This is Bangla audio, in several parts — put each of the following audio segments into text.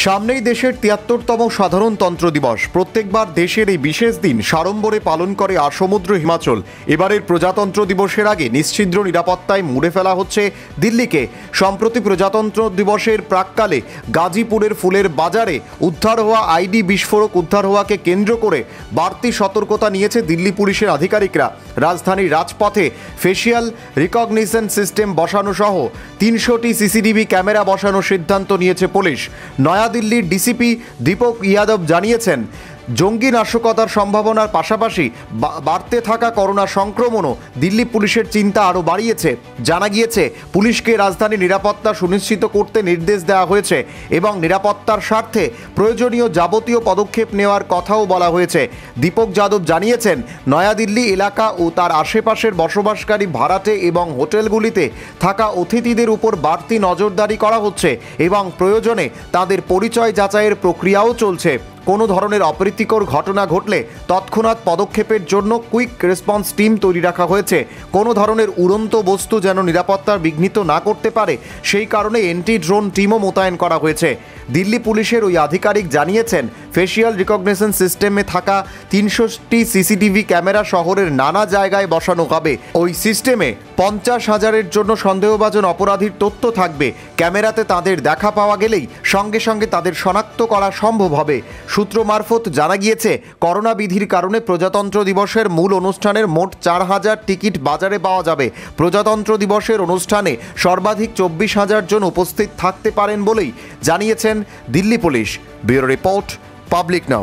সামনেই দেশের ৭৩তম সাধারণতন্ত্র দিবস। প্রত্যেকবার দেশের এই বিশেষ দিন সাড়ম্বরে পালন করে আসমুদ্র হিমাচল। এবারের প্রজাতন্ত্র দিবসের আগে নিশ্ছিদ্র নিরাপত্তায় মুড়ে ফেলা হচ্ছে দিল্লিকে। সম্প্রতি প্রজাতন্ত্র দিবসের প্রাক্কালে গাজীপুরের ফুলের বাজারে উদ্ধার হওয়া আইডি বিস্ফোরক উদ্ধার হওয়াকে কেন্দ্র করে বাড়তি সতর্কতা নিয়েছে দিল্লি পুলিশের আধিকারিকরা। রাজধানীর রাজপথে ফেসিয়াল রিকগনিশন সিস্টেম বসানো সহ ৩০০টি সিসিটিভি ক্যামেরা বসানোর সিদ্ধান্ত নিয়েছে পুলিশ। নয়াদিল্লির ডিসিপি দীপক ইয়াদব জানিয়েছেন, জঙ্গি নাশকতার সম্ভাবনার পাশাপাশি বাড়তে থাকা করোনা সংক্রমণও দিল্লি পুলিশের চিন্তা আরও বাড়িয়েছে। জানা গিয়েছে, পুলিশকে রাজধানীর নিরাপত্তা সুনিশ্চিত করতে নির্দেশ দেওয়া হয়েছে এবং নিরাপত্তার স্বার্থে প্রয়োজনীয় যাবতীয় পদক্ষেপ নেওয়ার কথাও বলা হয়েছে। দীপক যাদব জানিয়েছেন, নয়াদিল্লি এলাকা ও তার আশেপাশের বসবাসকারী ভাড়াটে এবং হোটেলগুলিতে থাকা অতিথিদের উপর বাড়তি নজরদারি করা হচ্ছে এবং প্রয়োজনে তাদের পরিচয় যাচাইয়ের প্রক্রিয়াও চলছে। কোনো ধরনের অপ্রীতিকর ঘটনা ঘটলে তৎক্ষণাৎ পদক্ষেপের জন্য কুইক রেসপন্স টিম তৈরি রাখা হয়েছে। কোনো ধরনের উড়ন্ত বস্তু যেন নিরাপত্তার বিঘ্নিত না করতে পারে, সেই কারণে এন্টি ড্রোন টিমও মোতায়েন করা হয়েছে। দিল্লি পুলিশের ওই আধিকারিক জানিয়েছেন, ফেসিয়াল রিকগনিশন সিস্টেমে থাকা ৩০০টি সিসিটিভি ক্যামেরা শহরের নানা জায়গায় বসানো হবে। ওই সিস্টেমে ৫০,০০০-এর জন্য সন্দেহভাজন অপরাধীর তথ্য থাকবে। ক্যামেরাতে তাদের দেখা পাওয়া গেলেই সঙ্গে সঙ্গে তাদের শনাক্ত করা সম্ভব হবে। সূত্র মারফত জানা গিয়েছে, করোনা বিধির কারণে প্রজাতন্ত্র দিবসের মূল অনুষ্ঠানের মোট ৪,০০০ টিকিট বাজারে পাওয়া যাবে। প্রজাতন্ত্র দিবসের অনুষ্ঠানে সর্বাধিক ২৪,০০০ জন উপস্থিত থাকতে পারেন বলেই জানিয়েছেন Delhi police. Bureau report, public now.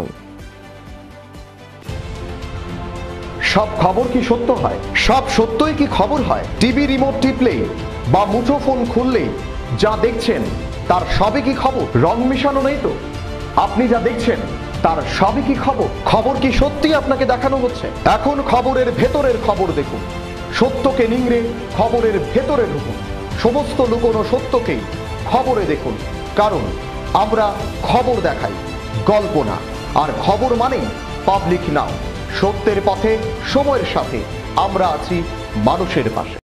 সব খবর কি সত্য হয়? সব সত্যই কি খবর হয়? টিভি রিমোট টিপলেই বা মুঠোফোন খুললেই যা দেখছেন তার সবই কি খবর? রং মিশানো নেই তো? আপনি যা দেখছেন তার সবই কি খবর? খবর কি সত্যি আপনাকে দেখানো হচ্ছে? এখন খবরের ভেতরের খবর দেখুন। সত্যকে নিংড়ে খবরের ভেতরে ঢুকুন। সমস্ত লুকোনো সত্যকেই খবরে দেখুন, কারণ আমরা খবর দেখাই, গল্প না। আর খবর মানেই পাবলিক নাও। সত্যের পথে, সময়ের সাথে আমরা আছি মানুষের পাশে।